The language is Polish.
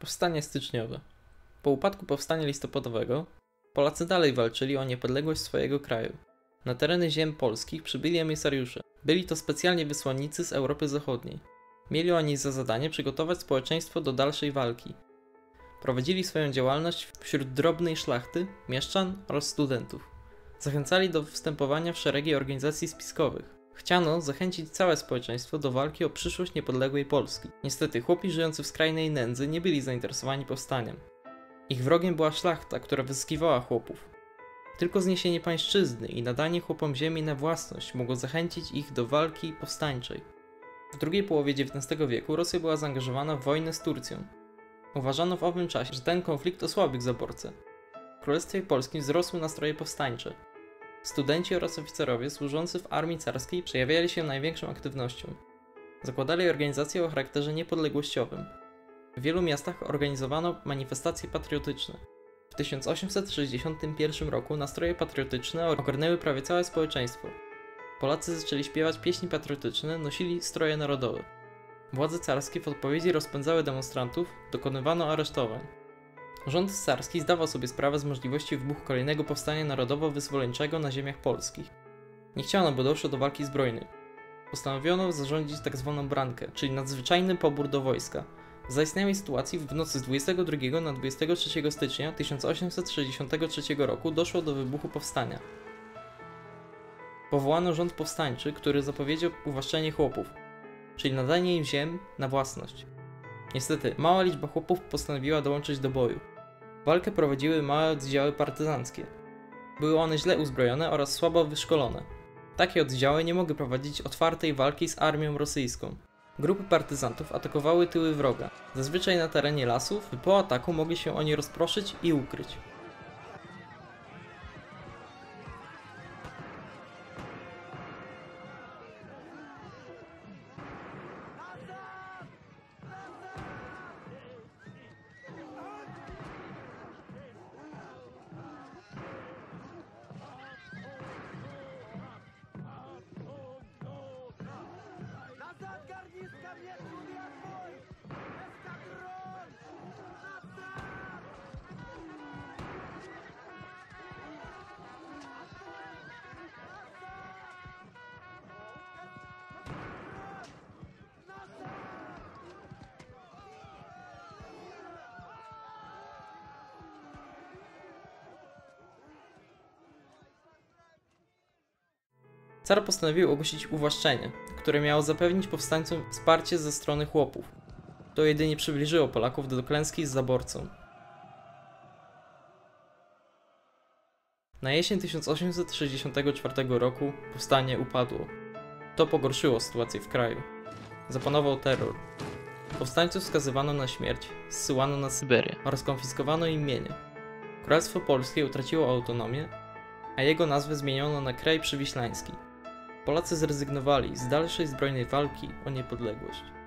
Powstanie styczniowe. Po upadku powstania listopadowego Polacy dalej walczyli o niepodległość swojego kraju. Na tereny ziem polskich przybyli emisariusze. Byli to specjalnie wysłannicy z Europy Zachodniej. Mieli oni za zadanie przygotować społeczeństwo do dalszej walki. Prowadzili swoją działalność wśród drobnej szlachty, mieszczan oraz studentów. Zachęcali do wstępowania w szeregi organizacji spiskowych. Chciano zachęcić całe społeczeństwo do walki o przyszłość niepodległej Polski. Niestety chłopi żyjący w skrajnej nędzy nie byli zainteresowani powstaniem. Ich wrogiem była szlachta, która wyzyskiwała chłopów. Tylko zniesienie pańszczyzny i nadanie chłopom ziemi na własność mogło zachęcić ich do walki powstańczej. W drugiej połowie XIX wieku Rosja była zaangażowana w wojnę z Turcją. Uważano w owym czasie, że ten konflikt osłabił zaborcę. W Królestwie Polskim wzrosły nastroje powstańcze. Studenci oraz oficerowie służący w armii carskiej przejawiali się największą aktywnością. Zakładali organizacje o charakterze niepodległościowym. W wielu miastach organizowano manifestacje patriotyczne. W 1861 roku nastroje patriotyczne ogarnęły prawie całe społeczeństwo. Polacy zaczęli śpiewać pieśni patriotyczne, nosili stroje narodowe. Władze carskie w odpowiedzi rozpędzały demonstrantów, dokonywano aresztowań. Rząd carski zdawał sobie sprawę z możliwości wybuchu kolejnego powstania narodowo-wyzwoleńczego na ziemiach polskich. Nie chciano, by doszło do walki zbrojnej. Postanowiono zarządzić tzw. brankę, czyli nadzwyczajny pobór do wojska. W zaistniałej sytuacji w nocy z 22 na 23 stycznia 1863 roku doszło do wybuchu powstania. Powołano rząd powstańczy, który zapowiedział uwłaszczenie chłopów, czyli nadanie im ziem na własność. Niestety, mała liczba chłopów postanowiła dołączyć do boju. Walkę prowadziły małe oddziały partyzanckie. Były one źle uzbrojone oraz słabo wyszkolone. Takie oddziały nie mogły prowadzić otwartej walki z armią rosyjską. Grupy partyzantów atakowały tyły wroga, zazwyczaj na terenie lasów, by po ataku mogli się oni rozproszyć i ukryć. Car postanowił ogłosić uwłaszczenie, które miało zapewnić powstańcom wsparcie ze strony chłopów. To jedynie przybliżyło Polaków do klęski z zaborcą. Na jesień 1864 roku powstanie upadło. To pogorszyło sytuację w kraju. Zapanował terror. Powstańców skazywano na śmierć, zsyłano na Syberię oraz konfiskowano im mienie. Królestwo Polskie utraciło autonomię, a jego nazwę zmieniono na Kraj Przywiślański. Polacy zrezygnowali z dalszej zbrojnej walki o niepodległość.